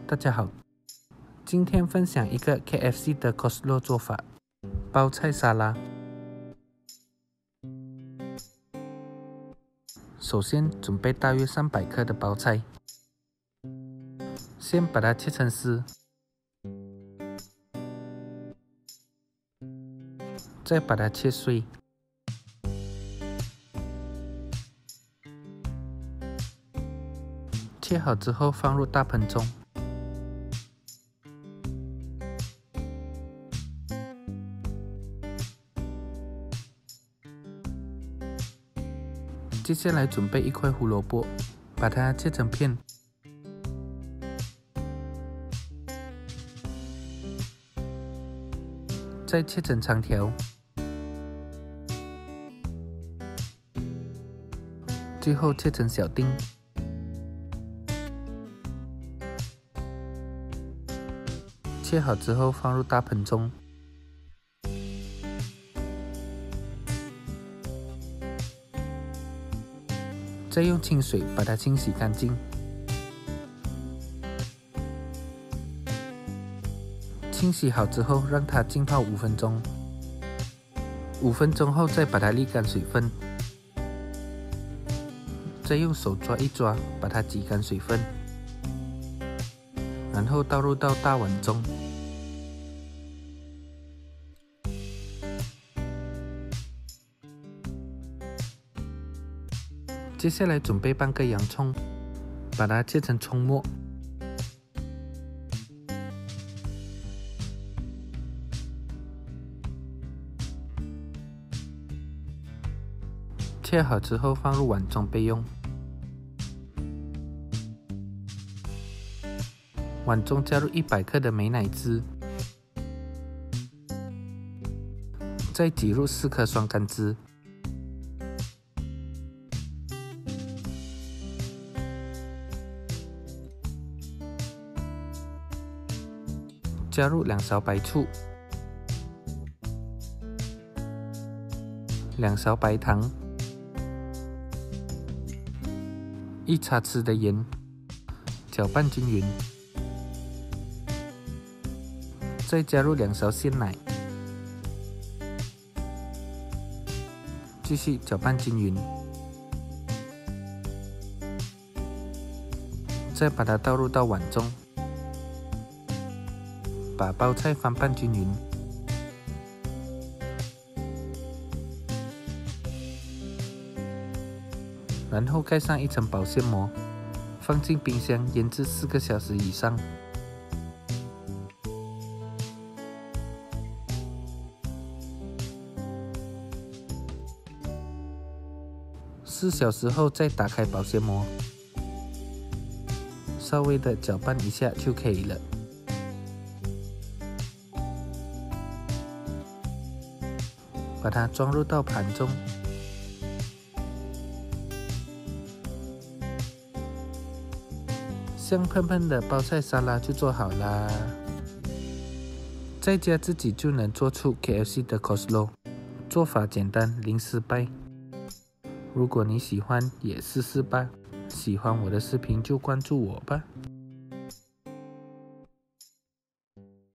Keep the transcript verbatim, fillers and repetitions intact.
大家好，今天分享一个 K F C 的 coleslaw 做法，包菜沙拉。首先准备大约三百克的包菜，先把它切成丝，再把它切碎。切好之后放入大盆中。接下来准备一块胡萝卜，把它切成片。再切成长条。最后切成小丁。切好之后放入大盆中。再用清水把它清洗干净。清洗好之后，让它浸泡五分钟。五分钟后再把它沥干水分。再用手抓一抓，把它挤干水分。然后倒入到大碗中。接下来准备半个洋葱，把它切成葱末。切好之后放入碗中备用。碗中加入一百克的美乃滋，再挤入四颗双甘枝。加入两勺白醋，两勺白糖，一茶匙的盐，搅拌均匀。再加入两勺鲜奶，继续搅拌均匀。再把它倒入到碗中。把包菜翻拌均匀，然后盖上一层保鲜膜，放进冰箱腌制四个小时以上。四小时后再打开保鲜膜，稍微的搅拌一下就可以了。把它装入到盘中，香喷喷的包菜沙拉就做好啦。在家自己就能做出 K F C 的 coleslaw， 做法简单，零失败。如果你喜欢，也试试吧。喜欢我的视频就关注我吧。